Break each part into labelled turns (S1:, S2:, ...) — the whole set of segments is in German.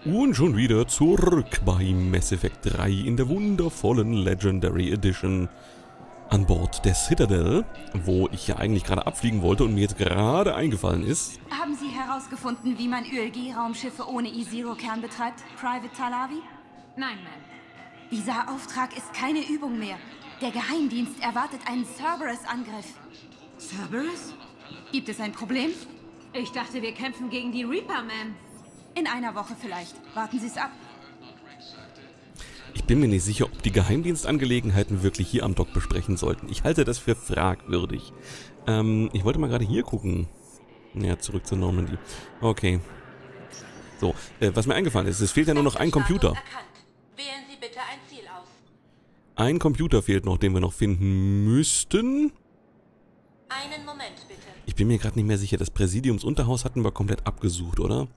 S1: Und schon wieder zurück bei Mass Effect 3 in der wundervollen Legendary Edition an Bord der Citadel, wo ich ja eigentlich gerade abfliegen wollte und mir jetzt gerade eingefallen ist.
S2: Haben Sie herausgefunden, wie man ÖLG-Raumschiffe ohne E-Zero-Kern betreibt, Private Talavi?
S3: Nein, Ma'am.
S2: Dieser Auftrag ist keine Übung mehr. Der Geheimdienst erwartet einen Cerberus-Angriff.
S3: Cerberus?
S2: Gibt es ein Problem?
S3: Ich dachte, wir kämpfen gegen die Reaper, Ma'am.
S2: In einer Woche vielleicht. Warten Sie es ab.
S1: Ich bin mir nicht sicher, ob die Geheimdienstangelegenheiten wirklich hier am Dock besprechen sollten. Ich halte das für fragwürdig. Ich wollte mal gerade hier gucken. Ja, zurück zur Normandy. Okay. So, was mir eingefallen ist, es fehlt ja nur noch ein Computer.
S4: Wählen Sie bitte ein Ziel aus.
S1: Ein Computer fehlt noch, den wir noch finden müssten.
S4: Einen Moment bitte.
S1: Ich bin mir gerade nicht mehr sicher. Das Präsidiumsunterhaus hatten wir komplett abgesucht, oder?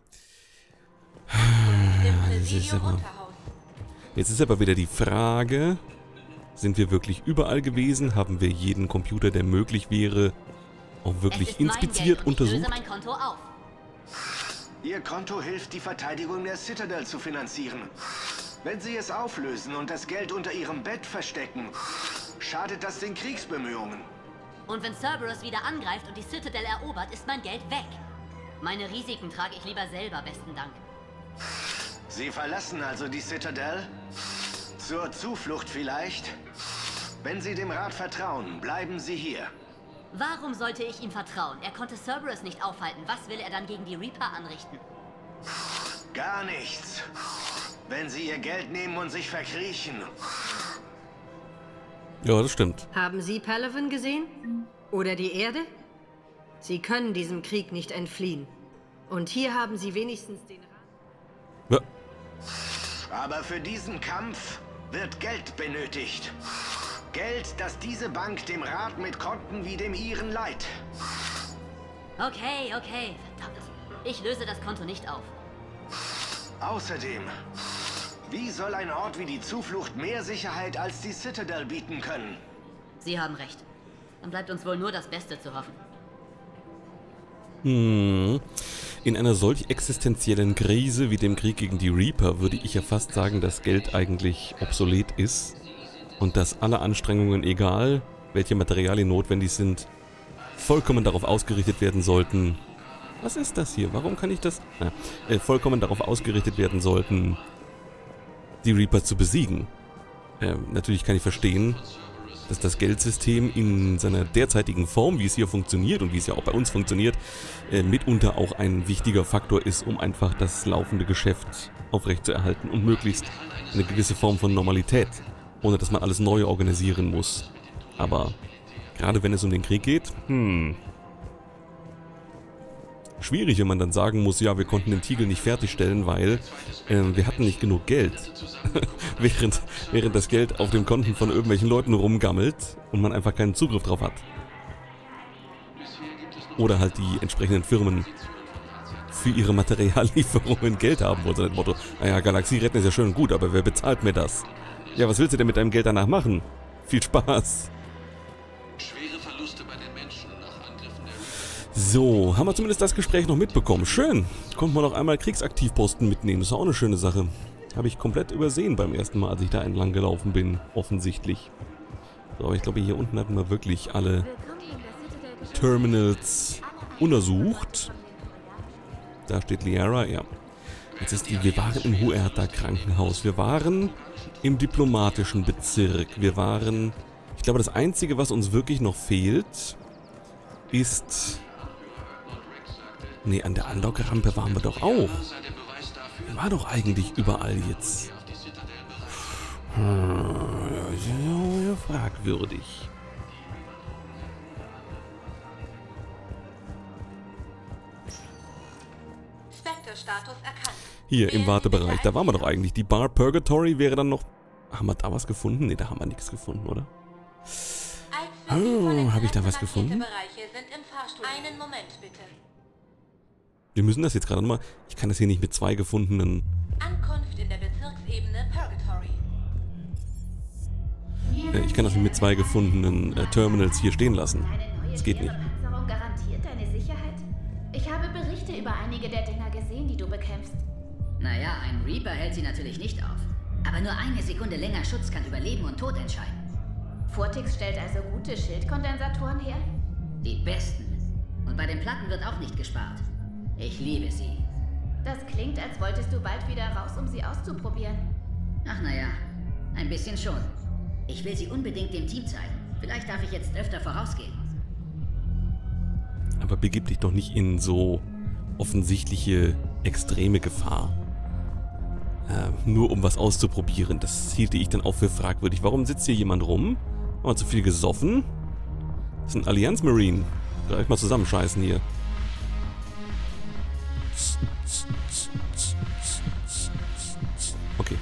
S1: Jetzt ist aber wieder die Frage, sind wir wirklich überall gewesen? Haben wir jeden Computer, der möglich wäre, auch wirklich inspiziert, untersucht?
S4: Mein Konto auf.
S5: Ihr Konto hilft, die Verteidigung der Citadel zu finanzieren. Wenn Sie es auflösen und das Geld unter Ihrem Bett verstecken, schadet das den Kriegsbemühungen.
S4: Und wenn Cerberus wieder angreift und die Citadel erobert, ist mein Geld weg. Meine Risiken trage ich lieber selber, besten Dank.
S5: Sie verlassen also die Citadel? Zur Zuflucht vielleicht? Wenn Sie dem Rat vertrauen, bleiben Sie hier.
S4: Warum sollte ich ihm vertrauen? Er konnte Cerberus nicht aufhalten. Was will er dann gegen die Reaper anrichten?
S5: Gar nichts. Wenn Sie Ihr Geld nehmen und sich verkriechen.
S1: Ja, das stimmt.
S3: Haben Sie Palaven gesehen? Oder die Erde? Sie können diesem Krieg nicht entfliehen. Und hier haben Sie wenigstens den Rat.
S1: Ja.
S5: Aber für diesen Kampf wird Geld benötigt. Geld, das diese Bank dem Rat mit Konten wie dem Ihren leiht.
S4: Okay, okay. Verdammt. Ich löse das Konto nicht auf.
S5: Außerdem, wie soll ein Ort wie die Zuflucht mehr Sicherheit als die Citadel bieten können?
S4: Sie haben recht. Dann bleibt uns wohl nur das Beste zu hoffen.
S1: In einer solch existenziellen Krise wie dem Krieg gegen die Reaper würde ich ja fast sagen, dass Geld eigentlich obsolet ist und dass alle Anstrengungen, egal welche Materialien notwendig sind, vollkommen darauf ausgerichtet werden sollten. Was ist das hier? Warum kann ich das? Vollkommen darauf ausgerichtet werden sollten, die Reaper zu besiegen. Natürlich kann ich verstehen, dass das Geldsystem in seiner derzeitigen Form, wie es hier funktioniert und wie es ja auch bei uns funktioniert, mitunter auch ein wichtiger Faktor ist, um einfach das laufende Geschäft aufrechtzuerhalten und möglichst eine gewisse Form von Normalität, ohne dass man alles neu organisieren muss. Aber gerade wenn es um den Krieg geht, schwierig, wenn man dann sagen muss, ja, wir konnten den Tiegel nicht fertigstellen, weil wir hatten nicht genug Geld. während das Geld auf den Konten von irgendwelchen Leuten rumgammelt und man einfach keinen Zugriff drauf hat. Oder halt die entsprechenden Firmen für ihre Materiallieferungen Geld haben wollen. So das Motto, naja, Galaxie retten ist ja schön und gut, aber wer bezahlt mir das? Ja, was willst du denn mit deinem Geld danach machen? Viel Spaß. So, haben wir zumindest das Gespräch noch mitbekommen. Schön. Konnte man noch einmal Kriegsaktivposten mitnehmen. Das ist auch eine schöne Sache. Habe ich komplett übersehen beim ersten Mal, als ich da entlang gelaufen bin. Offensichtlich. So, aber ich glaube, hier unten hatten wir wirklich alle Terminals untersucht. Da steht Liara, ja. Jetzt ist wir waren im Huerta Krankenhaus. Wir waren im diplomatischen Bezirk. Wir waren... Ich glaube, das Einzige, was uns wirklich noch fehlt, ist... Nee, an der Andockrampe waren wir doch auch. War doch eigentlich überall jetzt. Ja, fragwürdig.
S4: Spectre-Status erkannt.
S1: Hier im Wartebereich, da waren wir doch eigentlich. Die Bar Purgatory wäre dann noch... Haben wir da was gefunden? Ne, da haben wir nichts gefunden, oder? Oh, habe ich da was gefunden?
S4: Einen Moment bitte.
S1: Wir müssen das jetzt gerade nochmal... Ich kann das hier nicht mit 2 gefundenen...
S4: Ankunft in der Bezirksebene Purgatory.
S1: Ich kann das nicht mit 2 gefundenen Terminals hier stehen lassen. Das geht nicht.
S6: Garantiert deine Sicherheit? Ich habe Berichte über einige der Dinger gesehen, die du bekämpfst. Naja, ein Reaper hält sie natürlich nicht auf. Aber nur eine Sekunde länger Schutz kann über Leben und Tod entscheiden.
S2: Fortix stellt also gute Schildkondensatoren her?
S6: Die besten. Und bei den Platten wird auch nicht gespart. Ich liebe sie.
S2: Das klingt, als wolltest du bald wieder raus, um sie auszuprobieren.
S6: Ach naja, ein bisschen schon. Ich will sie unbedingt dem Team zeigen. Vielleicht darf ich jetzt öfter vorausgehen.
S1: Aber begib dich doch nicht in so offensichtliche, extreme Gefahr. Nur um was auszuprobieren. Das hielte ich dann auch für fragwürdig. Warum sitzt hier jemand rum? Haben wir zu viel gesoffen? Das ist ein Allianz Marine. Gleich mal zusammenscheißen hier. Okay.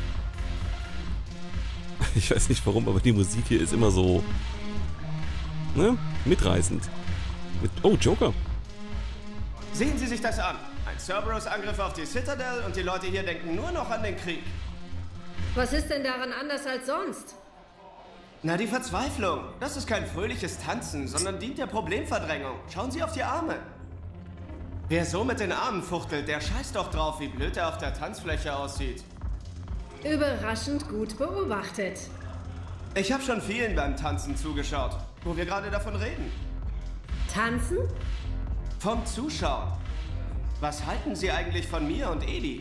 S1: Ich weiß nicht warum, aber die Musik hier ist immer so... ne? Mitreißend. Oh, Joker.
S7: Sehen Sie sich das an. Ein Cerberus-Angriff auf die Citadel und die Leute hier denken nur noch an den Krieg.
S3: Was ist denn daran anders als sonst?
S7: Na, die Verzweiflung. Das ist kein fröhliches Tanzen, sondern dient der Problemverdrängung. Schauen Sie auf die Arme. Wer so mit den Armen fuchtelt, der scheißt doch drauf, wie blöd er auf der Tanzfläche aussieht.
S3: Überraschend gut beobachtet.
S7: Ich habe schon vielen beim Tanzen zugeschaut, wo wir gerade davon reden.
S3: Tanzen?
S7: Vom Zuschauen. Was halten Sie eigentlich von mir und Edi?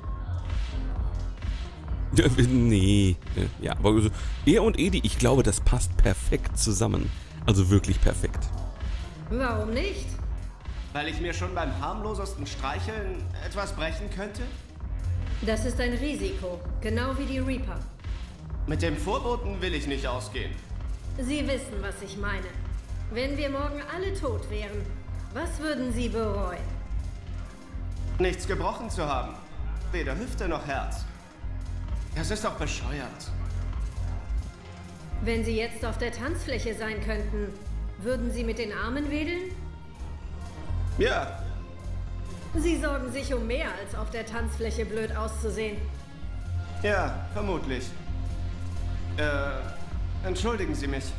S1: Nee. Ja, aber also, er und Edi, ich glaube, das passt perfekt zusammen. Also wirklich perfekt.
S3: Warum nicht?
S7: Weil ich mir schon beim harmlosesten Streicheln etwas brechen könnte?
S3: Das ist ein Risiko, genau wie die Reaper.
S7: Mit dem Vorboten will ich nicht ausgehen.
S3: Sie wissen, was ich meine. Wenn wir morgen alle tot wären, was würden Sie bereuen?
S7: Nichts gebrochen zu haben. Weder Hüfte noch Herz. Das ist doch bescheuert.
S3: Wenn Sie jetzt auf der Tanzfläche sein könnten, würden Sie mit den Armen wedeln?
S7: Ja.
S3: Sie sorgen sich um mehr, als auf der Tanzfläche blöd auszusehen.
S7: Ja, vermutlich. Entschuldigen Sie mich.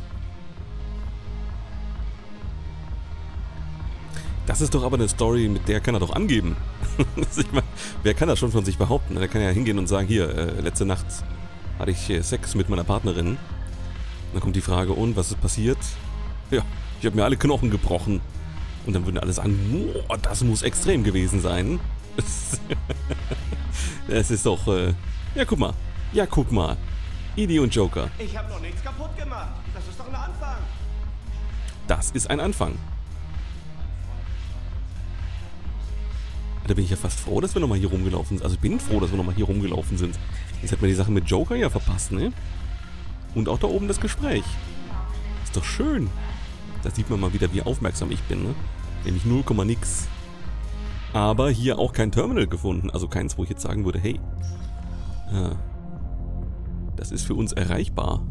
S1: Das ist doch aber eine Story, mit der kann er doch angeben. Ich meine, wer kann das schon von sich behaupten? Der kann ja hingehen und sagen, hier, letzte Nacht hatte ich Sex mit meiner Partnerin. Dann kommt die Frage, und, was ist passiert? Ja, ich habe mir alle Knochen gebrochen. Und dann würden alle sagen, boah, das muss extrem gewesen sein. Das ist doch, ja, guck mal. Ja, guck mal. Edi und Joker.
S7: Ich habe noch nichts kaputt gemacht. Das ist doch ein Anfang.
S1: Das ist ein Anfang. Da bin ich ja fast froh, dass wir nochmal hier rumgelaufen sind. Also ich bin froh, dass wir nochmal hier rumgelaufen sind. Jetzt hätten wir die Sache mit Joker ja verpasst, ne? Und auch da oben das Gespräch. Ist doch schön. Da sieht man mal wieder, wie aufmerksam ich bin, ne? Nämlich 0, nix. Aber hier auch kein Terminal gefunden. Also keins, wo ich jetzt sagen würde, hey, das ist für uns erreichbar.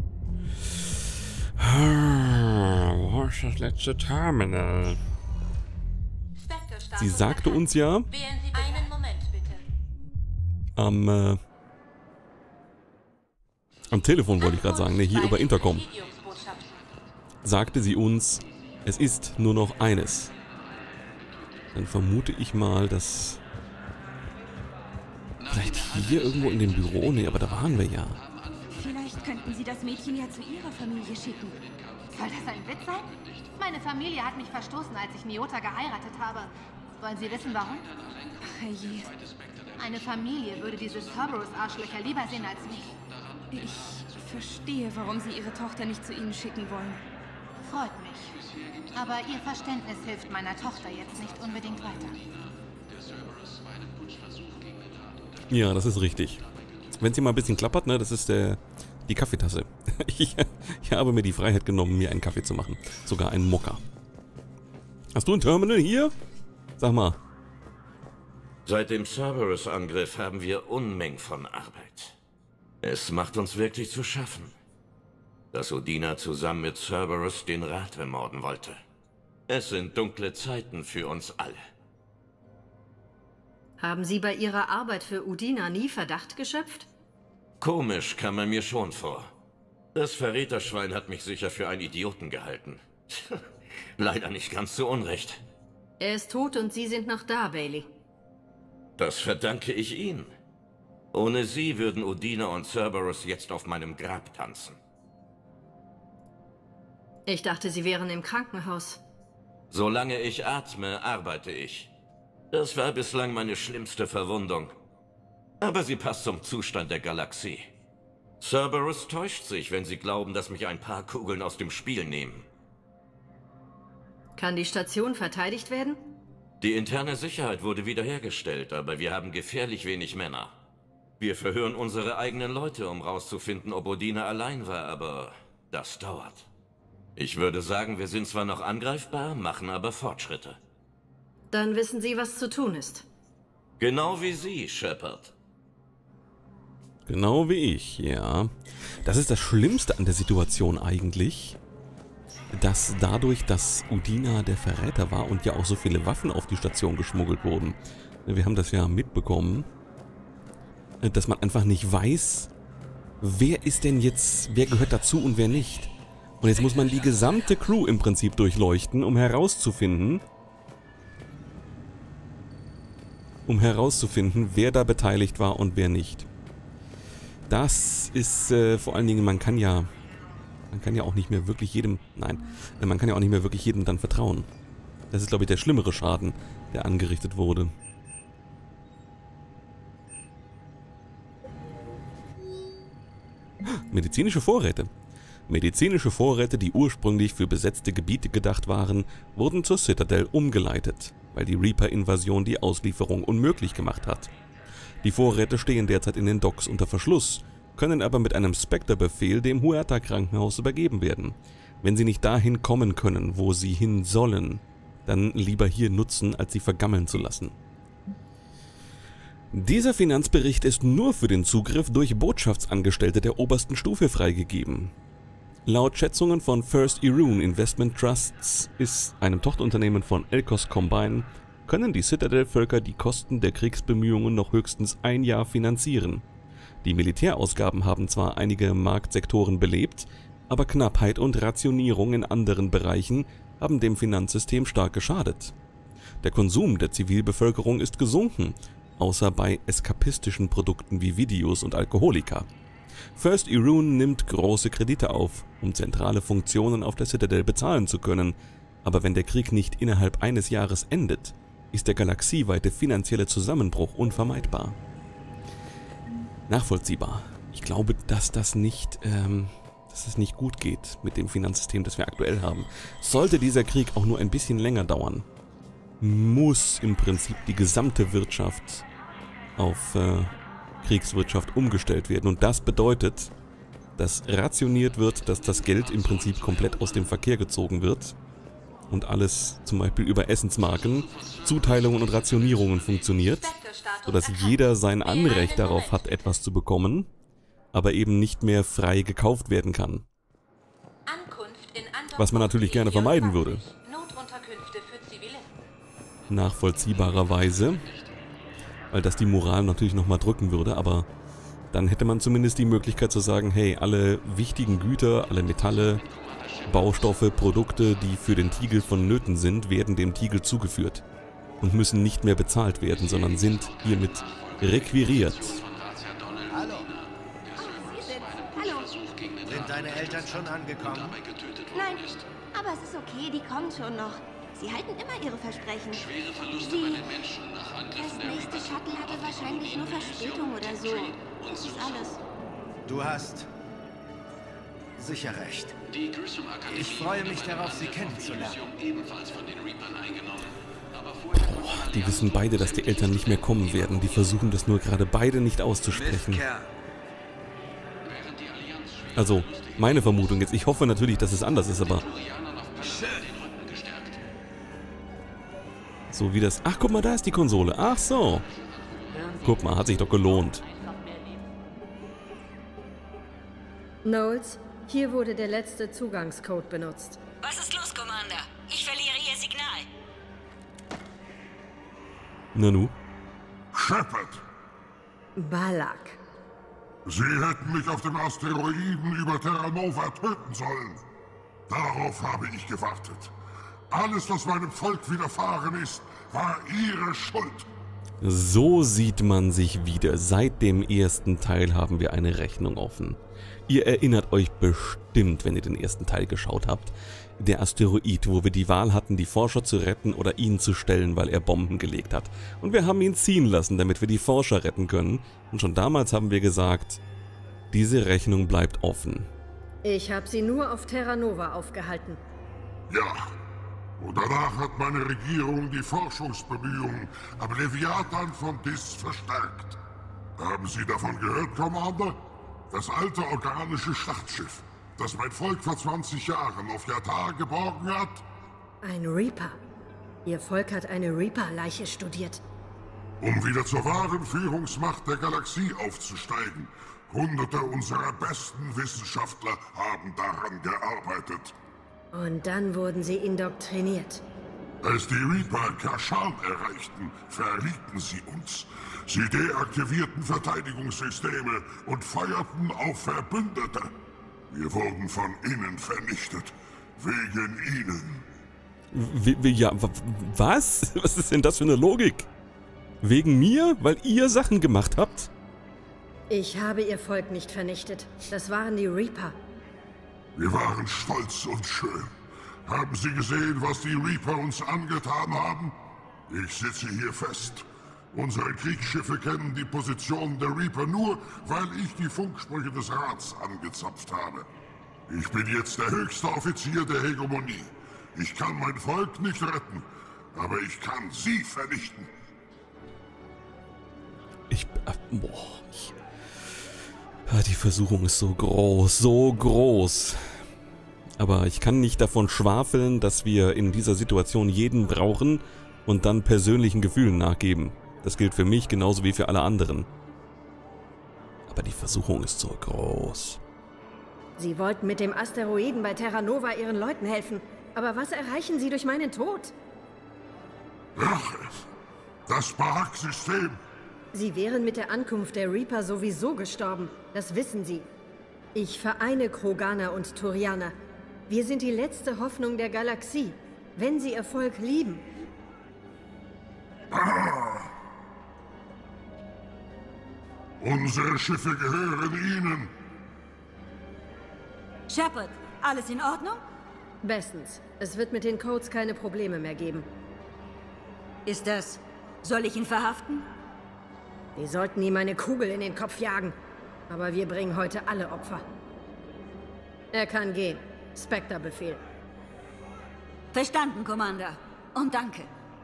S1: Wo ist das letzte Terminal? Sie sagte uns ja,
S2: Einen Moment, bitte.
S1: am Telefon wollte ich gerade sagen, ne, hier über Intercom, sagte sie uns, es ist nur noch eines. Dann vermute ich mal, dass vielleicht hier irgendwo in dem Büro, ne, aber da waren wir ja.
S2: Vielleicht könnten Sie das Mädchen ja zu Ihrer Familie schicken.
S8: Soll das ein Witz sein? Meine Familie hat mich verstoßen, als ich Nyota geheiratet habe. Wollen Sie wissen, warum?
S2: Ach, herrje.
S8: Eine Familie würde diese Cerberus-Arschlöcher lieber sehen als mich.
S2: Ich verstehe, warum Sie Ihre Tochter nicht zu Ihnen schicken wollen.
S8: Freut mich. Aber Ihr Verständnis hilft meiner Tochter jetzt nicht unbedingt weiter.
S1: Ja, das ist richtig. Wenn sie mal ein bisschen klappert, ne, das ist die Kaffeetasse. Ich habe mir die Freiheit genommen, mir einen Kaffee zu machen. Sogar einen Mokka. Hast du ein Terminal hier? Sag mal.
S9: Seit dem Cerberus-Angriff haben wir Unmengen von Arbeit. Es macht uns wirklich zu schaffen, dass Udina zusammen mit Cerberus den Rat ermorden wollte. Es sind dunkle Zeiten für uns alle.
S3: Haben Sie bei Ihrer Arbeit für Udina nie Verdacht geschöpft?
S9: Komisch kam man mir schon vor. Das Verräterschwein hat mich sicher für einen Idioten gehalten. Leider nicht ganz zu Unrecht.
S3: Er ist tot und Sie sind noch da, Bailey.
S9: Das verdanke ich Ihnen. Ohne Sie würden Udina und Cerberus jetzt auf meinem Grab tanzen.
S3: Ich dachte, Sie wären im Krankenhaus.
S9: Solange ich atme, arbeite ich. Das war bislang meine schlimmste Verwundung. Aber sie passt zum Zustand der Galaxie. Cerberus täuscht sich, wenn Sie glauben, dass mich ein paar Kugeln aus dem Spiel nehmen.
S3: Kann die Station verteidigt werden?
S9: Die interne Sicherheit wurde wiederhergestellt, aber wir haben gefährlich wenig Männer. Wir verhören unsere eigenen Leute, um rauszufinden, ob Udina allein war, aber das dauert. Ich würde sagen, wir sind zwar noch angreifbar, machen aber Fortschritte.
S3: Dann wissen Sie, was zu tun ist.
S9: Genau wie Sie, Shepard.
S1: Genau wie ich, ja. Das ist das Schlimmste an der Situation eigentlich, dass dadurch, dass Udina der Verräter war und ja auch so viele Waffen auf die Station geschmuggelt wurden, wir haben das ja mitbekommen, dass man einfach nicht weiß, wer ist denn jetzt, wer gehört dazu und wer nicht. Und jetzt muss man die gesamte Crew im Prinzip durchleuchten, um herauszufinden, wer da beteiligt war und wer nicht. Das ist vor allen Dingen, man kann ja auch nicht mehr wirklich jedem, man kann ja auch nicht mehr wirklich jedem dann vertrauen. Das ist, glaube ich, der schlimmere Schaden, der angerichtet wurde. Medizinische Vorräte. Medizinische Vorräte, die ursprünglich für besetzte Gebiete gedacht waren, wurden zur Citadel umgeleitet, weil die Reaper-Invasion die Auslieferung unmöglich gemacht hat. Die Vorräte stehen derzeit in den Docks unter Verschluss, können aber mit einem Spectre-Befehl dem Huerta-Krankenhaus übergeben werden. Wenn sie nicht dahin kommen können, wo sie hin sollen, dann lieber hier nutzen, als sie vergammeln zu lassen. Dieser Finanzbericht ist nur für den Zugriff durch Botschaftsangestellte der obersten Stufe freigegeben. Laut Schätzungen von First Irune Investment Trusts, ist einem Tochterunternehmen von Elkos Combine, können die Citadel-Völker die Kosten der Kriegsbemühungen noch höchstens ein Jahr finanzieren. Die Militärausgaben haben zwar einige Marktsektoren belebt, aber Knappheit und Rationierung in anderen Bereichen haben dem Finanzsystem stark geschadet. Der Konsum der Zivilbevölkerung ist gesunken, außer bei eskapistischen Produkten wie Videos und Alkoholika. First Irune nimmt große Kredite auf, um zentrale Funktionen auf der Citadel bezahlen zu können, aber wenn der Krieg nicht innerhalb eines Jahres endet, ist der galaxieweite finanzielle Zusammenbruch unvermeidbar. Nachvollziehbar. Ich glaube, dass es nicht gut geht mit dem Finanzsystem, das wir aktuell haben. Sollte dieser Krieg auch nur ein bisschen länger dauern, muss im Prinzip die gesamte Wirtschaft auf Kriegswirtschaft umgestellt werden. Und das bedeutet, dass rationiert wird, dass das Geld im Prinzip komplett aus dem Verkehr gezogen wird und alles zum Beispiel über Essensmarken, Zuteilungen und Rationierungen funktioniert, sodass jeder sein Anrecht darauf hat, etwas zu bekommen, aber eben nicht mehr frei gekauft werden kann. Was man natürlich gerne vermeiden würde. Nachvollziehbarerweise, weil das die Moral natürlich nochmal drücken würde, aber dann hätte man zumindest die Möglichkeit zu sagen, hey, alle wichtigen Güter, alle Metalle, Baustoffe, Produkte, die für den Tigel vonnöten sind, werden dem Tigel zugeführt und müssen nicht mehr bezahlt werden, sondern sind hiermit requiriert.
S5: Hallo. Sind deine Eltern schon angekommen?
S10: Nein, aber es ist okay, die kommen schon noch. Sie halten immer ihre Versprechen. Das nächste Shuttle hatte wahrscheinlich nur Verspätung oder so. Das ist alles.
S5: Du hast sicher recht. Ich freue mich darauf, sie kennenzulernen.
S1: Boah, die wissen beide, dass die Eltern nicht mehr kommen werden. Die versuchen das nur gerade beide nicht auszusprechen. Also, meine Vermutung jetzt. Ich hoffe natürlich, dass es anders ist, aber... So wie das... Ach, guck mal, da ist die Konsole. Ach so. Guck mal, hat sich doch gelohnt.
S3: Knowles, hier wurde der letzte Zugangscode benutzt.
S11: Was ist los, Commander? Ich verliere Ihr Signal.
S1: Nanu?
S12: Shepard!
S3: Balak.
S12: Sie hätten mich auf dem Asteroiden über Terra Nova töten sollen. Darauf habe ich gewartet. Alles, was meinem Volk widerfahren ist, war Ihre Schuld.
S1: So sieht man sich wieder. Seit dem ersten Teil haben wir eine Rechnung offen. Ihr erinnert euch bestimmt, wenn ihr den ersten Teil geschaut habt. Der Asteroid, wo wir die Wahl hatten, die Forscher zu retten oder ihn zu stellen, weil er Bomben gelegt hat. Und wir haben ihn ziehen lassen, damit wir die Forscher retten können. Und schon damals haben wir gesagt, diese Rechnung bleibt offen.
S3: Ich habe sie nur auf Terra Nova aufgehalten.
S12: Ja. Und danach hat meine Regierung die Forschungsbemühungen am Leviathan von Dis verstärkt. Haben Sie davon gehört, Commander? Das alte organische Schlachtschiff, das mein Volk vor 20 Jahren auf Yatar geborgen hat?
S3: Ein Reaper. Ihr Volk hat eine Reaper-Leiche studiert.
S12: Um wieder zur wahren Führungsmacht der Galaxie aufzusteigen. Hunderte unserer besten Wissenschaftler haben daran gearbeitet.
S3: Und dann wurden sie indoktriniert.
S12: Als die Reaper Kashan erreichten, verrieten sie uns. Sie deaktivierten Verteidigungssysteme und feuerten auf Verbündete. Wir wurden von innen vernichtet. Wegen ihnen.
S1: Ja, was? Was ist denn das für eine Logik? Wegen mir? Weil ihr Sachen gemacht habt?
S3: Ich habe ihr Volk nicht vernichtet. Das waren die Reaper.
S12: Wir waren stolz und schön. Haben Sie gesehen, was die Reaper uns angetan haben? Ich sitze hier fest. Unsere Kriegsschiffe kennen die Position der Reaper nur, weil ich die Funksprüche des Rats angezapft habe. Ich bin jetzt der höchste Offizier der Hegemonie. Ich kann mein Volk nicht retten, aber ich kann Sie vernichten.
S1: Die Versuchung ist so groß, so groß. Aber ich kann nicht davon schwafeln, dass wir in dieser Situation jeden brauchen und dann persönlichen Gefühlen nachgeben. Das gilt für mich genauso wie für alle anderen. Aber die Versuchung ist so groß.
S3: Sie wollten mit dem Asteroiden bei Terra Nova ihren Leuten helfen. Aber was erreichen sie durch meinen Tod?
S12: Rache. Das Bahak-System.
S3: Sie wären mit der Ankunft der Reaper sowieso gestorben. Das wissen sie. Ich vereine Kroganer und Turianer. Wir sind die letzte Hoffnung der Galaxie, wenn sie ihr Volk lieben.
S12: Unsere Schiffe gehören Ihnen.
S2: Shepard, alles in Ordnung?
S3: Bestens. Es wird mit den Codes keine Probleme mehr geben.
S2: Ist das... Soll ich ihn verhaften?
S3: Wir sollten ihm eine Kugel in den Kopf jagen. Aber wir bringen heute alle Opfer. Er kann gehen. Spectre-Befehl.
S2: Verstanden, Commander. Und danke.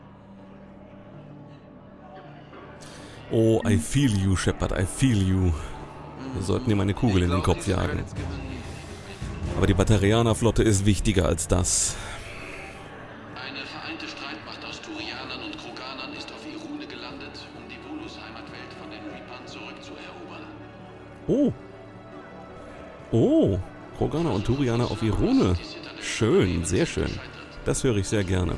S1: Oh, I feel you, Shepard, I feel you. Wir sollten ihm eine Kugel in den Kopf jagen. Aber die Batarianer-Flotte ist wichtiger als das.
S13: Eine vereinte Streitmacht aus Turianern und Kroganern ist auf Irune gelandet, um die Volus-Heimatwelt von den Reapern zurückzuerobern.
S1: Oh. Oh. Kroganer und Turianer auf Irune. Schön, sehr schön. Das höre ich sehr gerne.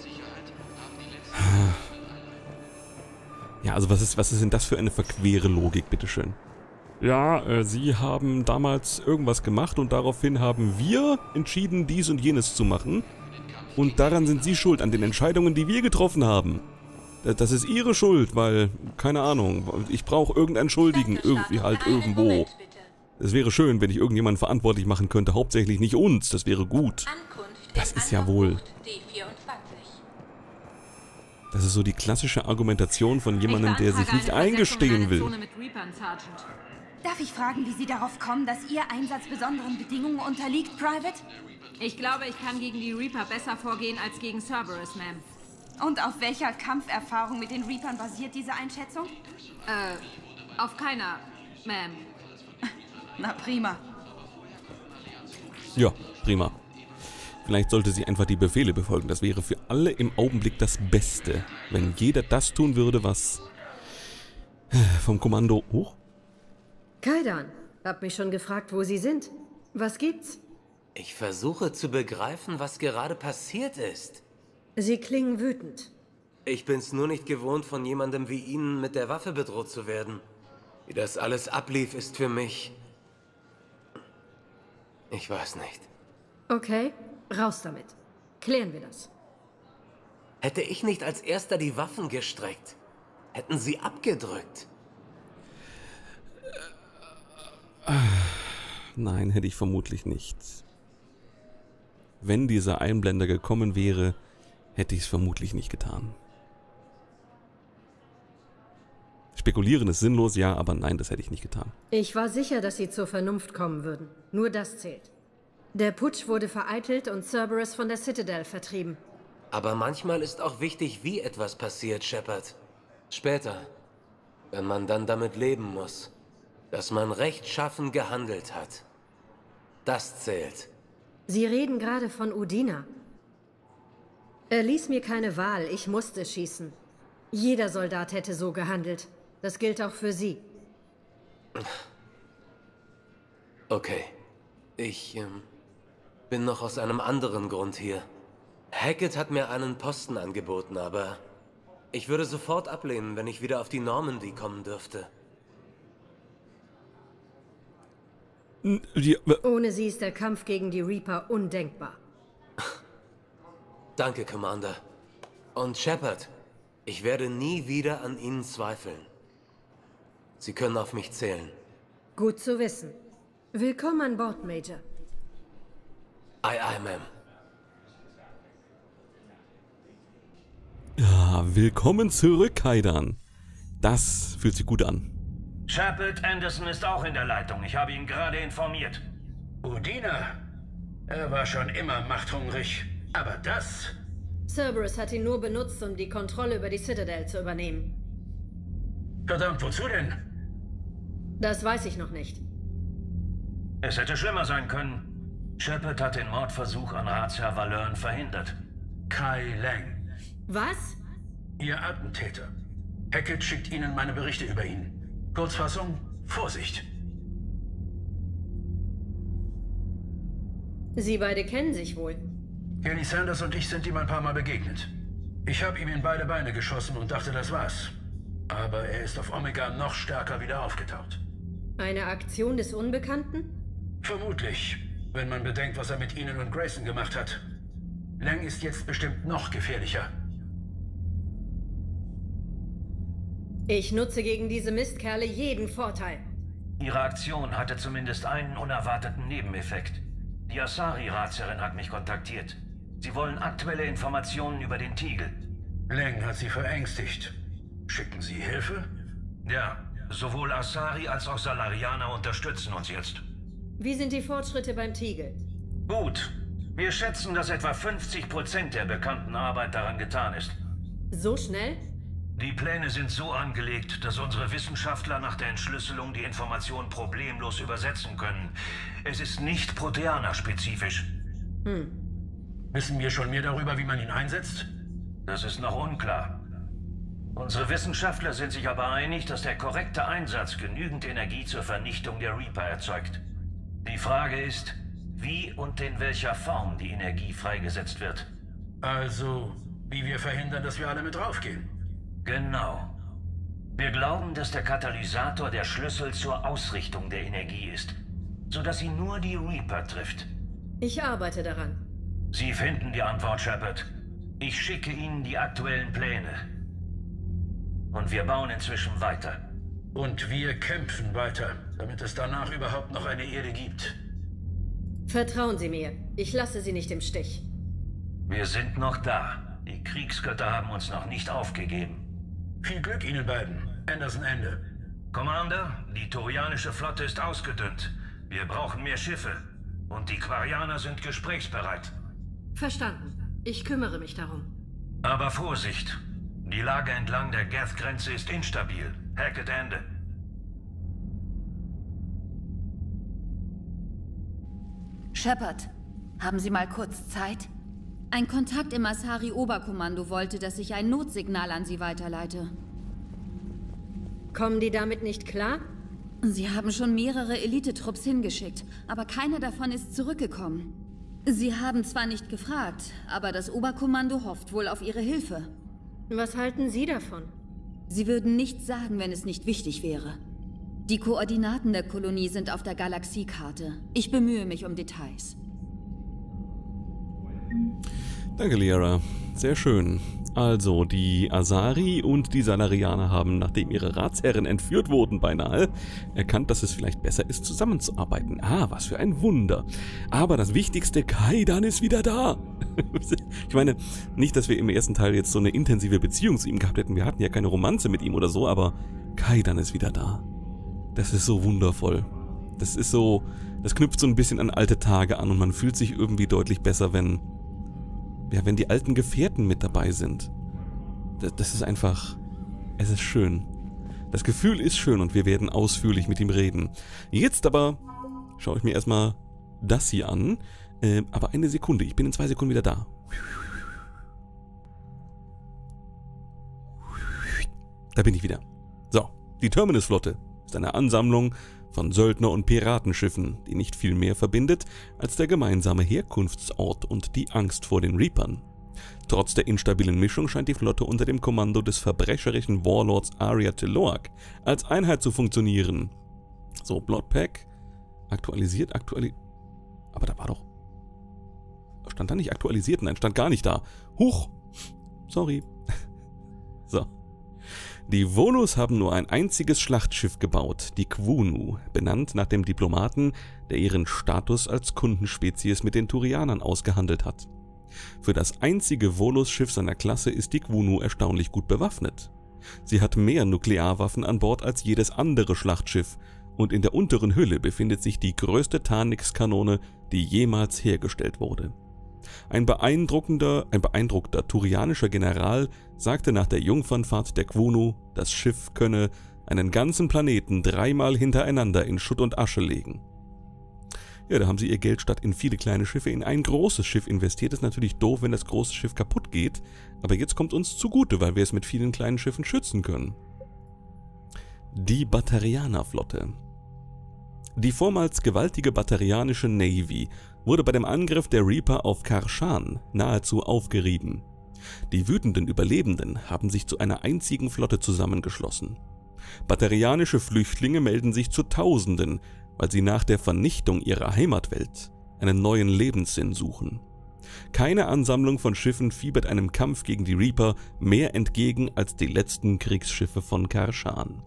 S1: Ja, also was ist denn das für eine verquere Logik, bitteschön? Ja, sie haben damals irgendwas gemacht und daraufhin haben wir entschieden, dies und jenes zu machen. Und daran sind sie schuld, an den Entscheidungen, die wir getroffen haben. Das ist ihre Schuld, weil, keine Ahnung, ich brauche irgendeinen Schuldigen, irgendwie halt irgendwo. Es wäre schön, wenn ich irgendjemanden verantwortlich machen könnte, hauptsächlich nicht uns, das wäre gut. Das ist ja wohl... Das ist so die klassische Argumentation von jemandem, der sich nicht eingestehen will.
S2: Darf ich fragen, wie Sie darauf kommen, dass Ihr Einsatz besonderen Bedingungen unterliegt, Private?
S14: Ich glaube, ich kann gegen die Reaper besser vorgehen als gegen Cerberus, Ma'am.
S2: Und auf welcher Kampferfahrung mit den Reapern basiert diese Einschätzung?
S14: Auf keiner, Ma'am.
S2: Na prima.
S1: Ja, prima. Vielleicht sollte sie einfach die Befehle befolgen. Das wäre für alle im Augenblick das Beste. Wenn jeder das tun würde, was vom Kommando... Hoch?
S3: Kaidan, hab mich schon gefragt, wo Sie sind. Was gibt's?
S15: Ich versuche zu begreifen, was gerade passiert ist.
S3: Sie klingen wütend.
S15: Ich bin's nur nicht gewohnt, von jemandem wie Ihnen mit der Waffe bedroht zu werden. Wie das alles ablief, ist für mich... Ich weiß nicht.
S3: Okay, raus damit. Klären wir das.
S15: Hätte ich nicht als erster die Waffen gestreckt, hätten sie abgedrückt.
S1: Nein, hätte ich vermutlich nicht. Wenn dieser Einblender gekommen wäre, hätte ich es vermutlich nicht getan. Spekulieren ist sinnlos, ja, aber nein, das hätte ich nicht getan.
S3: Ich war sicher, dass sie zur Vernunft kommen würden. Nur das zählt. Der Putsch wurde vereitelt und Cerberus von der Citadel vertrieben.
S15: Aber manchmal ist auch wichtig, wie etwas passiert, Shepard. Später, wenn man dann damit leben muss, dass man rechtschaffen gehandelt hat. Das zählt.
S3: Sie reden gerade von Udina. Er ließ mir keine Wahl, ich musste schießen. Jeder Soldat hätte so gehandelt. Das gilt auch für Sie.
S15: Okay. Ich bin noch aus einem anderen Grund hier. Hackett hat mir einen Posten angeboten, aber ich würde sofort ablehnen, wenn ich wieder auf die Normandy kommen dürfte.
S3: Ohne sie ist der Kampf gegen die Reaper undenkbar.
S15: Danke, Commander. Und Shepard, ich werde nie wieder an Ihnen zweifeln. Sie können auf mich zählen.
S3: Gut zu wissen. Willkommen an Bord, Major.
S15: Aye, aye, Ma'am.
S1: Ja, willkommen zurück, Kaidan. Das fühlt sich gut an.
S16: Shepard Anderson ist auch in der Leitung. Ich habe ihn gerade informiert.
S17: Udina? Er war schon immer machthungrig. Aber das...
S3: Cerberus hat ihn nur benutzt, um die Kontrolle über die Citadel zu übernehmen.
S17: Verdammt, wozu denn?
S3: Das weiß ich noch nicht.
S16: Es hätte schlimmer sein können. Shepard hat den Mordversuch an Ratsherr Valern verhindert.
S17: Kai Lang.
S3: Was?
S17: Ihr Attentäter. Hackett schickt Ihnen meine Berichte über ihn. Kurzfassung, Vorsicht.
S3: Sie beide kennen sich wohl.
S17: Kenny Sanders und ich sind ihm ein paar Mal begegnet. Ich habe ihm in beide Beine geschossen und dachte, das war's. Aber er ist auf Omega noch stärker wieder aufgetaucht.
S3: Eine Aktion des Unbekannten?
S17: Vermutlich, wenn man bedenkt, was er mit Ihnen und Grayson gemacht hat. Lang ist jetzt bestimmt noch gefährlicher.
S3: Ich nutze gegen diese Mistkerle jeden Vorteil.
S16: Ihre Aktion hatte zumindest einen unerwarteten Nebeneffekt. Die Asari-Ratsherrin hat mich kontaktiert. Sie wollen aktuelle Informationen über den Tiegel.
S17: Lang hat sie verängstigt. Schicken Sie Hilfe?
S16: Ja, sowohl Asari als auch Salarianer unterstützen uns jetzt.
S3: Wie sind die Fortschritte beim Tiegel?
S16: Gut. Wir schätzen, dass etwa 50% der bekannten Arbeit daran getan ist.
S3: So schnell?
S16: Die Pläne sind so angelegt, dass unsere Wissenschaftler nach der Entschlüsselung die Information problemlos übersetzen können. Es ist nicht Proteaner-spezifisch.
S17: Wissen wir schon mehr darüber, wie man ihn einsetzt?
S16: Das ist noch unklar. Unsere Wissenschaftler sind sich aber einig, dass der korrekte Einsatz genügend Energie zur Vernichtung der Reaper erzeugt. Die Frage ist, wie und in welcher Form die Energie freigesetzt wird.
S17: Also, wie wir verhindern, dass wir alle mit draufgehen.
S16: Genau. Wir glauben, dass der Katalysator der Schlüssel zur Ausrichtung der Energie ist, sodass sie nur die Reaper trifft.
S3: Ich arbeite daran.
S16: Sie finden die Antwort, Shepard. Ich schicke Ihnen die aktuellen Pläne. Und wir bauen inzwischen weiter.
S17: Und wir kämpfen weiter, damit es danach überhaupt noch eine Erde gibt.
S3: Vertrauen Sie mir. Ich lasse Sie nicht im Stich.
S16: Wir sind noch da. Die Kriegsgötter haben uns noch nicht aufgegeben.
S17: Viel Glück Ihnen beiden. Anderson, Ende.
S16: Commander, die turianische Flotte ist ausgedünnt. Wir brauchen mehr Schiffe. Und die Quarianer sind gesprächsbereit.
S3: Verstanden. Ich kümmere mich darum.
S16: Aber Vorsicht. Die Lage entlang der Geth-Grenze ist instabil. Hackett, Ende.
S14: Shepard, haben Sie mal kurz Zeit? Ein Kontakt im Asari-Oberkommando wollte, dass ich ein Notsignal an Sie weiterleite.
S3: Kommen die damit nicht klar?
S14: Sie haben schon mehrere Elitetrupps hingeschickt, aber keiner davon ist zurückgekommen. Sie haben zwar nicht gefragt, aber das Oberkommando hofft wohl auf Ihre Hilfe.
S3: Was halten Sie davon?
S14: Sie würden nichts sagen, wenn es nicht wichtig wäre. Die Koordinaten der Kolonie sind auf der Galaxiekarte. Ich bemühe mich um Details.
S1: Danke, Liara. Sehr schön. Also, die Asari und die Salarianer haben, nachdem ihre Ratsherren entführt wurden beinahe, erkannt, dass es vielleicht besser ist, zusammenzuarbeiten. Ah, was für ein Wunder. Aber das Wichtigste, Kaidan ist wieder da. Ich meine, nicht, dass wir im ersten Teil jetzt so eine intensive Beziehung zu ihm gehabt hätten. Wir hatten ja keine Romanze mit ihm oder so, aber Kaidan ist wieder da. Das ist so wundervoll. Das ist so, das knüpft so ein bisschen an alte Tage an und man fühlt sich irgendwie deutlich besser, wenn die alten Gefährten mit dabei sind. Das ist einfach, es ist schön. Das Gefühl ist schön und wir werden ausführlich mit ihm reden. Jetzt aber schaue ich mir erstmal das hier an. Aber eine Sekunde, ich bin in 2 Sekunden wieder da. Da bin ich wieder. So, die Terminus-Flotte ist eine Ansammlung von Söldner- und Piratenschiffen, die nicht viel mehr verbindet als der gemeinsame Herkunftsort und die Angst vor den Reapern. Trotz der instabilen Mischung scheint die Flotte unter dem Kommando des verbrecherischen Warlords Arya Teloak als Einheit zu funktionieren. So, Bloodpack, aktualisiert. Aber da war doch... Stand da nicht aktualisiert? Nein, stand gar nicht da. Huch! Sorry. So. Die Volus haben nur ein einziges Schlachtschiff gebaut, die Kwunu, benannt nach dem Diplomaten, der ihren Status als Kundenspezies mit den Turianern ausgehandelt hat. Für das einzige Volus-Schiff seiner Klasse ist die Kwunu erstaunlich gut bewaffnet. Sie hat mehr Nuklearwaffen an Bord als jedes andere Schlachtschiff und in der unteren Hülle befindet sich die größte Tarnix-Kanone, die jemals hergestellt wurde. Ein beeindruckter turianischer General sagte nach der Jungfernfahrt der Kwunu, das Schiff könne einen ganzen Planeten 3-mal hintereinander in Schutt und Asche legen. Ja, da haben sie ihr Geld statt in viele kleine Schiffe in ein großes Schiff investiert. Ist natürlich doof, wenn das große Schiff kaputt geht, aber jetzt kommt uns zugute, weil wir es mit vielen kleinen Schiffen schützen können. Die Batarianerflotte. Die vormals gewaltige batarianische Navy wurde bei dem Angriff der Reaper auf Karshan nahezu aufgerieben. Die wütenden Überlebenden haben sich zu einer einzigen Flotte zusammengeschlossen. Batarianische Flüchtlinge melden sich zu Tausenden, weil sie nach der Vernichtung ihrer Heimatwelt einen neuen Lebenssinn suchen. Keine Ansammlung von Schiffen fiebert einem Kampf gegen die Reaper mehr entgegen als die letzten Kriegsschiffe von Karshan.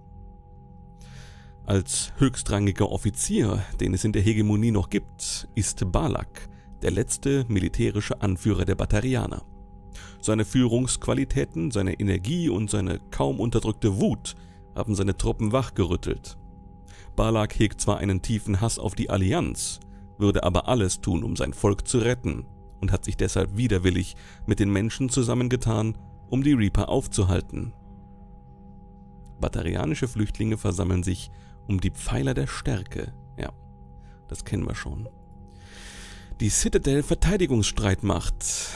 S1: Als höchstrangiger Offizier, den es in der Hegemonie noch gibt, ist Balak der letzte militärische Anführer der Batarianer. Seine Führungsqualitäten, seine Energie und seine kaum unterdrückte Wut haben seine Truppen wachgerüttelt. Balak hegt zwar einen tiefen Hass auf die Allianz, würde aber alles tun, um sein Volk zu retten und hat sich deshalb widerwillig mit den Menschen zusammengetan, um die Reaper aufzuhalten. Batarianische Flüchtlinge versammeln sich um die Pfeiler der Stärke. Ja, das kennen wir schon. Die Citadel-Verteidigungsstreitmacht.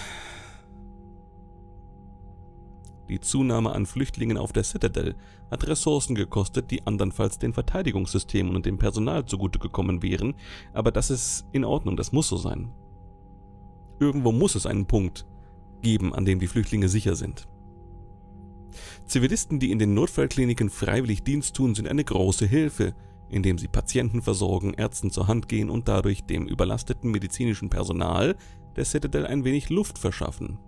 S1: Die Zunahme an Flüchtlingen auf der Citadel hat Ressourcen gekostet, die andernfalls den Verteidigungssystemen und dem Personal zugute gekommen wären, aber das ist in Ordnung, das muss so sein. Irgendwo muss es einen Punkt geben, an dem die Flüchtlinge sicher sind. Zivilisten, die in den Notfallkliniken freiwillig Dienst tun, sind eine große Hilfe, indem sie Patienten versorgen, Ärzten zur Hand gehen und dadurch dem überlasteten medizinischen Personal der Citadel ein wenig Luft verschaffen.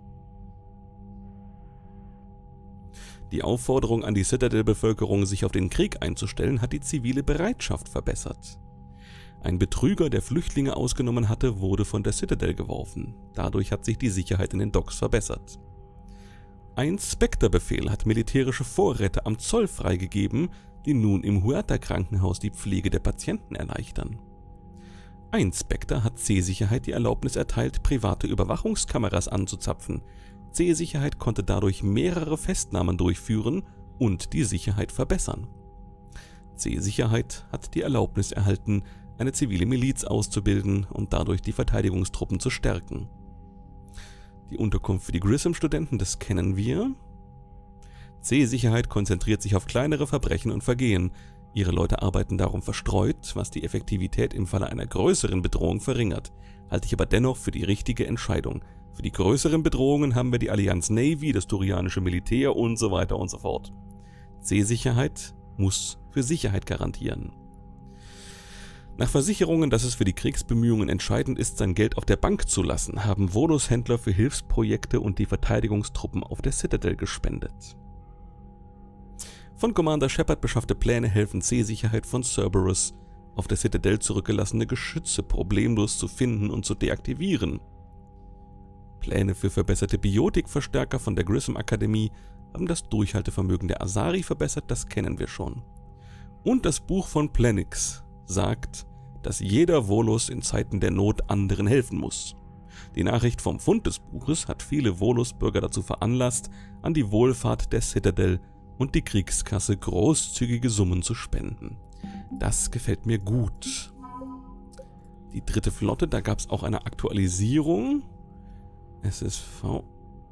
S1: Die Aufforderung an die Citadel-Bevölkerung, sich auf den Krieg einzustellen, hat die zivile Bereitschaft verbessert. Ein Betrüger, der Flüchtlinge ausgenommen hatte, wurde von der Citadel geworfen. Dadurch hat sich die Sicherheit in den Docks verbessert. Ein Spectre-Befehl hat militärische Vorräte am Zoll freigegeben, die nun im Huerta-Krankenhaus die Pflege der Patienten erleichtern. Ein Spectre hat C-Sicherheit die Erlaubnis erteilt, private Überwachungskameras anzuzapfen. C-Sicherheit konnte dadurch mehrere Festnahmen durchführen und die Sicherheit verbessern. C-Sicherheit hat die Erlaubnis erhalten, eine zivile Miliz auszubilden und dadurch die Verteidigungstruppen zu stärken. Die Unterkunft für die Grissom-Studenten, das kennen wir. C-Sicherheit konzentriert sich auf kleinere Verbrechen und Vergehen. Ihre Leute arbeiten darum verstreut, was die Effektivität im Falle einer größeren Bedrohung verringert. Halte ich aber dennoch für die richtige Entscheidung. Für die größeren Bedrohungen haben wir die Allianz Navy, das turianische Militär und so weiter und so fort. C-Sicherheit muss für Sicherheit garantieren. Nach Versicherungen, dass es für die Kriegsbemühungen entscheidend ist, sein Geld auf der Bank zu lassen, haben Volus-Händler für Hilfsprojekte und die Verteidigungstruppen auf der Citadel gespendet. Von Commander Shepard beschaffte Pläne helfen Seesicherheit von Cerberus, auf der Citadel zurückgelassene Geschütze problemlos zu finden und zu deaktivieren. Pläne für verbesserte Biotikverstärker von der Grissom-Akademie haben das Durchhaltevermögen der Asari verbessert, das kennen wir schon. Und das Buch von Planix sagt, dass jeder Volus in Zeiten der Not anderen helfen muss. Die Nachricht vom Fund des Buches hat viele Volus-Bürger dazu veranlasst, an die Wohlfahrt der Citadel und die Kriegskasse großzügige Summen zu spenden. Das gefällt mir gut. Die 3. Flotte, da gab es auch eine Aktualisierung. SSV.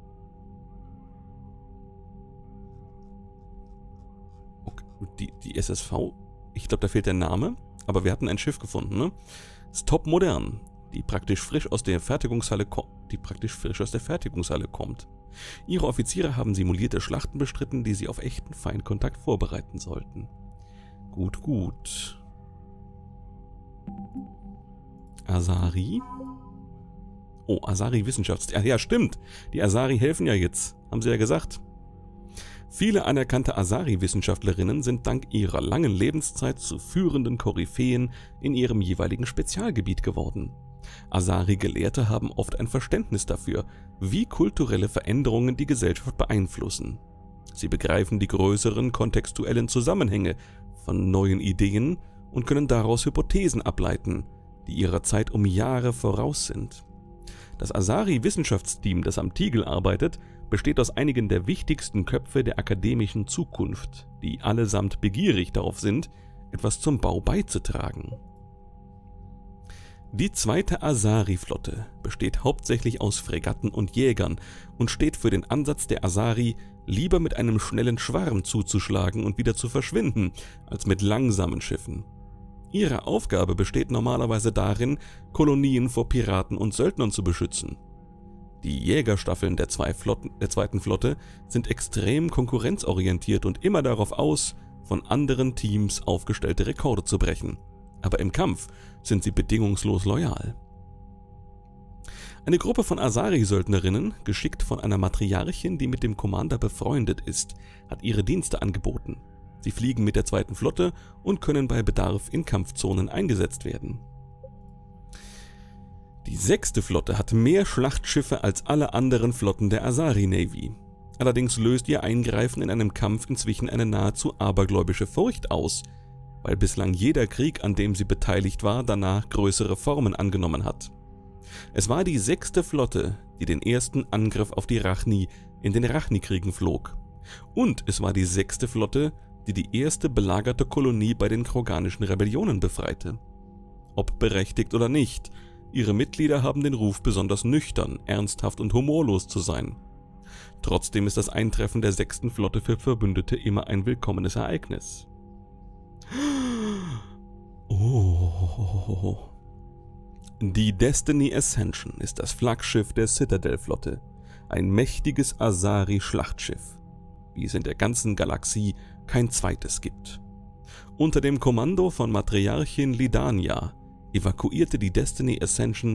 S1: Okay, die SSV, ich glaube, da fehlt der Name, aber wir hatten ein Schiff gefunden, ne? Ist top modern, die praktisch frisch aus der Fertigungshalle kommt. Ihre Offiziere haben simulierte Schlachten bestritten, die sie auf echten Feindkontakt vorbereiten sollten. Gut, gut. Asari? Oh, Asari ja, stimmt. Die Asari helfen ja jetzt, haben sie ja gesagt. Viele anerkannte Asari-Wissenschaftlerinnen sind dank ihrer langen Lebenszeit zu führenden Koryphäen in ihrem jeweiligen Spezialgebiet geworden. Asari-Gelehrte haben oft ein Verständnis dafür, wie kulturelle Veränderungen die Gesellschaft beeinflussen. Sie begreifen die größeren kontextuellen Zusammenhänge von neuen Ideen und können daraus Hypothesen ableiten, die ihrer Zeit um Jahre voraus sind. Das Asari-Wissenschaftsteam, das am Tigel arbeitet, besteht aus einigen der wichtigsten Köpfe der akademischen Zukunft, die allesamt begierig darauf sind, etwas zum Bau beizutragen. Die 2. Asari-Flotte besteht hauptsächlich aus Fregatten und Jägern und steht für den Ansatz der Asari, lieber mit einem schnellen Schwarm zuzuschlagen und wieder zu verschwinden, als mit langsamen Schiffen. Ihre Aufgabe besteht normalerweise darin, Kolonien vor Piraten und Söldnern zu beschützen. Die Jägerstaffeln der 2. Flotte sind extrem konkurrenzorientiert und immer darauf aus, von anderen Teams aufgestellte Rekorde zu brechen. Aber im Kampf sind sie bedingungslos loyal. Eine Gruppe von Asari-Söldnerinnen, geschickt von einer Matriarchin, die mit dem Commander befreundet ist, hat ihre Dienste angeboten. Sie fliegen mit der 2. Flotte und können bei Bedarf in Kampfzonen eingesetzt werden. Die 6. Flotte hat mehr Schlachtschiffe als alle anderen Flotten der Asari Navy. Allerdings löst ihr Eingreifen in einem Kampf inzwischen eine nahezu abergläubische Furcht aus, weil bislang jeder Krieg, an dem sie beteiligt war, danach größere Formen angenommen hat. Es war die 6. Flotte, die den ersten Angriff auf die Rachni in den Rachni-Kriegen flog. Und es war die 6. Flotte, die die erste belagerte Kolonie bei den kroganischen Rebellionen befreite. Ob berechtigt oder nicht, ihre Mitglieder haben den Ruf, besonders nüchtern, ernsthaft und humorlos zu sein. Trotzdem ist das Eintreffen der 6. Flotte für Verbündete immer ein willkommenes Ereignis. Oh. Die Destiny Ascension ist das Flaggschiff der Citadel-Flotte, ein mächtiges Asari-Schlachtschiff, wie es in der ganzen Galaxie kein zweites gibt. Unter dem Kommando von Matriarchin Lidania evakuierte die Destiny Ascension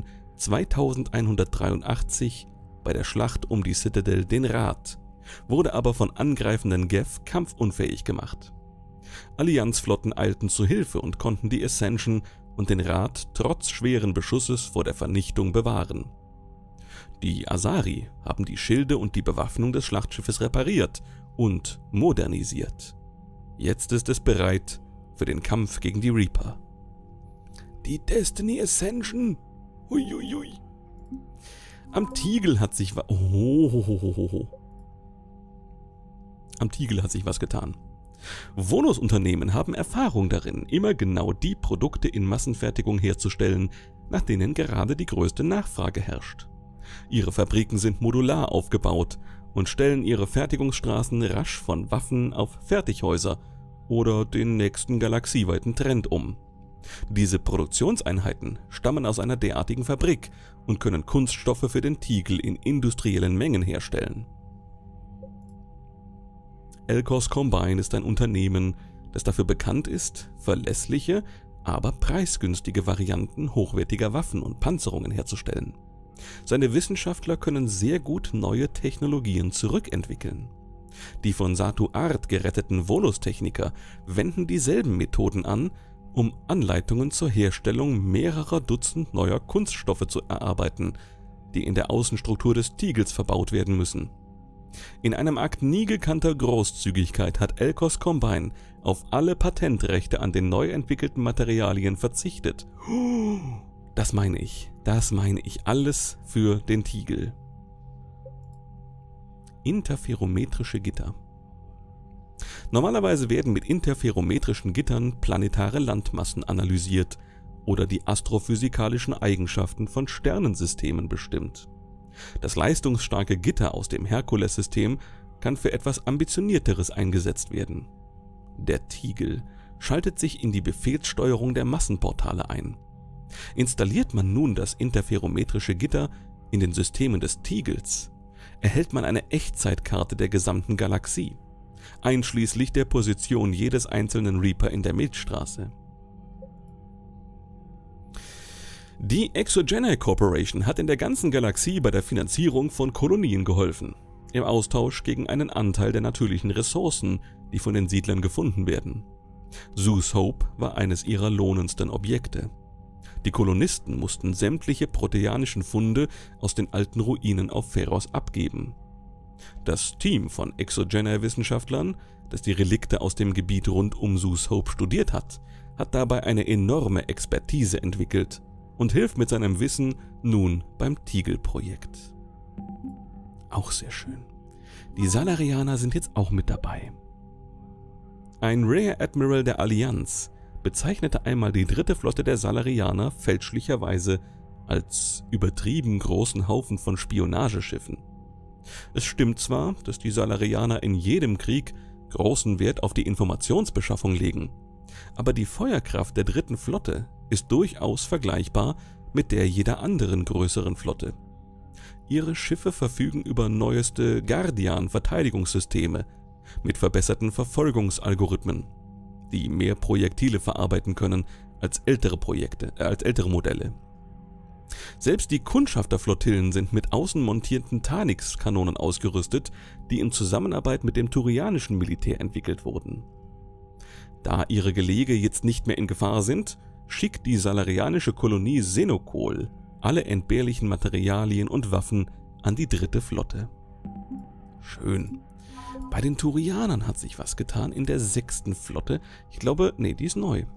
S1: 2183 bei der Schlacht um die Citadel den Rat, wurde aber von angreifenden Geth kampfunfähig gemacht. Allianzflotten eilten zu Hilfe und konnten die Ascension und den Rat trotz schweren Beschusses vor der Vernichtung bewahren. Die Asari haben die Schilde und die Bewaffnung des Schlachtschiffes repariert und modernisiert. Jetzt ist es bereit für den Kampf gegen die Reaper. Die Destiny Ascension! Huiuiui! Am Tigel hat sich was getan. Volus-Unternehmen haben Erfahrung darin, immer genau die Produkte in Massenfertigung herzustellen, nach denen gerade die größte Nachfrage herrscht. Ihre Fabriken sind modular aufgebaut und stellen ihre Fertigungsstraßen rasch von Waffen auf Fertighäuser oder den nächsten galaxieweiten Trend um. Diese Produktionseinheiten stammen aus einer derartigen Fabrik und können Kunststoffe für den Tigel in industriellen Mengen herstellen. Elkos Combine ist ein Unternehmen, das dafür bekannt ist, verlässliche, aber preisgünstige Varianten hochwertiger Waffen und Panzerungen herzustellen. Seine Wissenschaftler können sehr gut neue Technologien zurückentwickeln. Die von Satu Art geretteten Volus-Techniker wenden dieselben Methoden an, um Anleitungen zur Herstellung mehrerer Dutzend neuer Kunststoffe zu erarbeiten, die in der Außenstruktur des Tigels verbaut werden müssen. In einem Akt nie gekannter Großzügigkeit hat Elkos Combine auf alle Patentrechte an den neu entwickelten Materialien verzichtet. Das meine ich, alles für den Tigel. Interferometrische Gitter. Normalerweise werden mit interferometrischen Gittern planetare Landmassen analysiert oder die astrophysikalischen Eigenschaften von Sternensystemen bestimmt. Das leistungsstarke Gitter aus dem Herkules-System kann für etwas Ambitionierteres eingesetzt werden. Der Tigel schaltet sich in die Befehlssteuerung der Massenportale ein. Installiert man nun das interferometrische Gitter in den Systemen des Tigels, erhält man eine Echtzeitkarte der gesamten Galaxie, einschließlich der Position jedes einzelnen Reaper in der Milchstraße. Die Exogena Corporation hat in der ganzen Galaxie bei der Finanzierung von Kolonien geholfen, im Austausch gegen einen Anteil der natürlichen Ressourcen, die von den Siedlern gefunden werden. Zeus Hope war eines ihrer lohnendsten Objekte. Die Kolonisten mussten sämtliche proteanischen Funde aus den alten Ruinen auf Pharos abgeben. Das Team von Exogena-Wissenschaftlern, das die Relikte aus dem Gebiet rund um Zeus Hope studiert hat, hat dabei eine enorme Expertise entwickelt und hilft mit seinem Wissen nun beim Tigel-Projekt. Auch sehr schön. Die Salarianer sind jetzt auch mit dabei. Ein Rear Admiral der Allianz bezeichnete einmal die 3. Flotte der Salarianer fälschlicherweise als übertrieben großen Haufen von Spionageschiffen. Es stimmt zwar, dass die Salarianer in jedem Krieg großen Wert auf die Informationsbeschaffung legen, aber die Feuerkraft der 3. Flotte ist durchaus vergleichbar mit der jeder anderen größeren Flotte. Ihre Schiffe verfügen über neueste Guardian-Verteidigungssysteme mit verbesserten Verfolgungsalgorithmen, die mehr Projektile verarbeiten können als ältere Modelle. Selbst die Kundschafterflottillen sind mit außen montierten Tanix-Kanonen ausgerüstet, die in Zusammenarbeit mit dem turianischen Militär entwickelt wurden. Da ihre Gelege jetzt nicht mehr in Gefahr sind, schickt die salarianische Kolonie Senokol alle entbehrlichen Materialien und Waffen an die 3. Flotte. Schön. Bei den Turianern hat sich was getan in der 6. Flotte. Ich glaube, nee, die ist neu.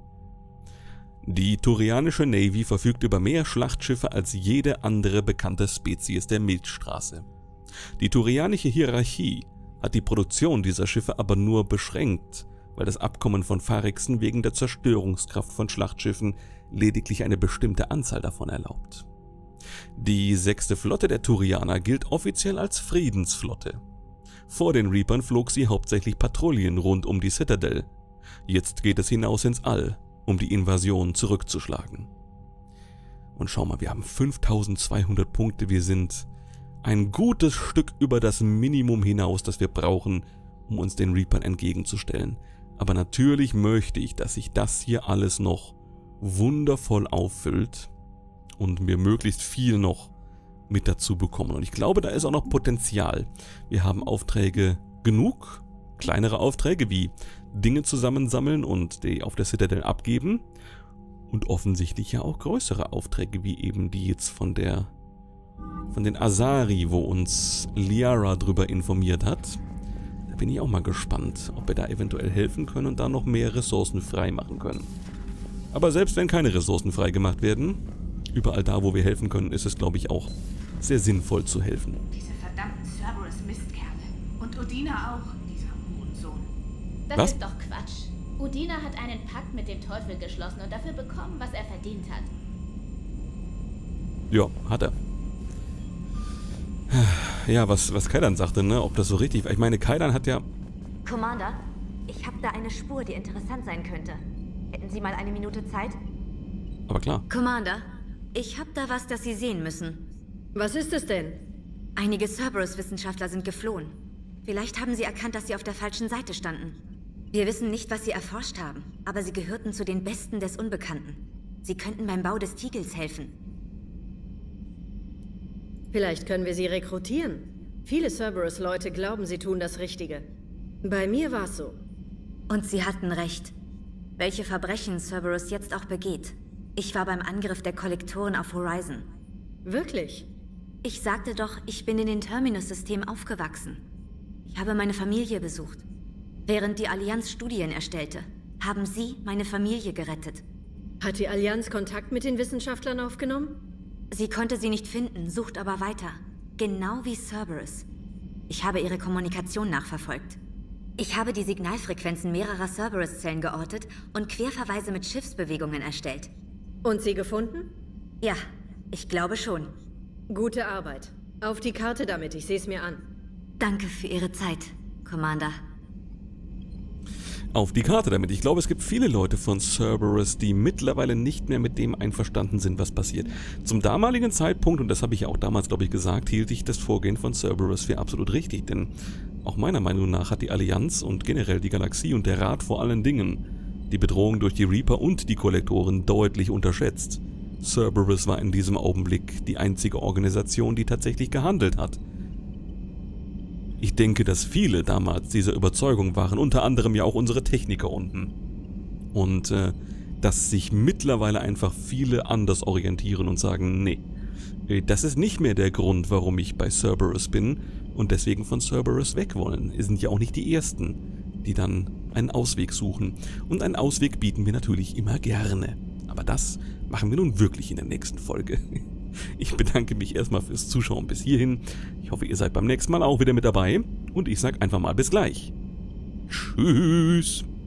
S1: Die turianische Navy verfügt über mehr Schlachtschiffe als jede andere bekannte Spezies der Milchstraße. Die turianische Hierarchie hat die Produktion dieser Schiffe aber nur beschränkt, weil das Abkommen von Farixen wegen der Zerstörungskraft von Schlachtschiffen lediglich eine bestimmte Anzahl davon erlaubt. Die 6. Flotte der Turianer gilt offiziell als Friedensflotte. Vor den Reapern flog sie hauptsächlich Patrouillen rund um die Citadel. Jetzt geht es hinaus ins All, um die Invasion zurückzuschlagen. Und schau mal, wir haben 5200 Punkte, wir sind ein gutes Stück über das Minimum hinaus, das wir brauchen, um uns den Reapern entgegenzustellen. Aber natürlich möchte ich, dass sich das hier alles noch wundervoll auffüllt und wir möglichst viel noch mit dazu bekommen. Und ich glaube, da ist auch noch Potenzial. Wir haben Aufträge genug, kleinere Aufträge wie Dinge zusammensammeln und die auf der Citadel abgeben und offensichtlich ja auch größere Aufträge wie eben die jetzt von den Asari, wo uns Liara drüber informiert hat. Da bin ich auch mal gespannt, ob wir da eventuell helfen können und da noch mehr Ressourcen frei machen können. Aber selbst wenn keine Ressourcen frei gemacht werden, überall da, wo wir helfen können, ist es, glaube ich, auch sehr sinnvoll zu helfen.
S8: Diese verdammten Cerberus-Mistkerle. Und Udina auch, dieser Hurensohn.
S10: Das ist doch Quatsch. Udina hat einen Pakt mit dem Teufel geschlossen und dafür bekommen, was er verdient hat.
S1: Ja, hat er. Ja, was Kaidan sagte, ne? Ob das so richtig war. Ich meine, Kaidan hat ja...
S2: Commander, ich habe da eine Spur, die interessant sein könnte. Hätten Sie mal eine Minute Zeit?
S1: Aber klar.
S18: Commander, ich habe da was, das Sie sehen müssen.
S3: Was ist es denn?
S18: Einige Cerberus-Wissenschaftler sind geflohen. Vielleicht haben sie erkannt, dass sie auf der falschen Seite standen. Wir wissen nicht, was sie erforscht haben, aber sie gehörten zu den Besten des Unbekannten. Sie könnten beim Bau des Tigels helfen.
S3: Vielleicht können wir sie rekrutieren. Viele Cerberus-Leute glauben, sie tun das Richtige. Bei mir war es so.
S18: Und sie hatten recht. Welche Verbrechen Cerberus jetzt auch begeht. Ich war beim Angriff der Kollektoren auf Horizon.
S3: Wirklich?
S18: Ich sagte doch, ich bin in den Terminus-Systemen aufgewachsen. Ich habe meine Familie besucht. Während die Allianz Studien erstellte, haben sie meine Familie gerettet.
S3: Hat die Allianz Kontakt mit den Wissenschaftlern aufgenommen?
S18: Sie konnte sie nicht finden, sucht aber weiter. Genau wie Cerberus. Ich habe ihre Kommunikation nachverfolgt. Ich habe die Signalfrequenzen mehrerer Cerberus-Zellen geortet und Querverweise mit Schiffsbewegungen erstellt.
S3: Und sie gefunden?
S18: Ja, ich glaube schon.
S3: Gute Arbeit. Auf die Karte damit, ich sehe es mir an.
S18: Danke für Ihre Zeit, Commander.
S1: Auf die Karte damit. Ich glaube, es gibt viele Leute von Cerberus, die mittlerweile nicht mehr mit dem einverstanden sind, was passiert. Zum damaligen Zeitpunkt, und das habe ich ja auch damals, glaube ich, gesagt, hielt ich das Vorgehen von Cerberus für absolut richtig, denn auch meiner Meinung nach hat die Allianz und generell die Galaxie und der Rat vor allen Dingen die Bedrohung durch die Reaper und die Kollektoren deutlich unterschätzt. Cerberus war in diesem Augenblick die einzige Organisation, die tatsächlich gehandelt hat. Ich denke, dass viele damals dieser Überzeugung waren, unter anderem ja auch unsere Techniker unten. Und dass sich mittlerweile einfach viele anders orientieren und sagen, nee, das ist nicht mehr der Grund, warum ich bei Cerberus bin und deswegen von Cerberus weg wollen. Wir sind ja auch nicht die Ersten, die dann einen Ausweg suchen. Und einen Ausweg bieten wir natürlich immer gerne. Aber das machen wir nun wirklich in der nächsten Folge. Ich bedanke mich erstmal fürs Zuschauen bis hierhin. Ich hoffe, ihr seid beim nächsten Mal auch wieder mit dabei. Und ich sage einfach mal bis gleich. Tschüss.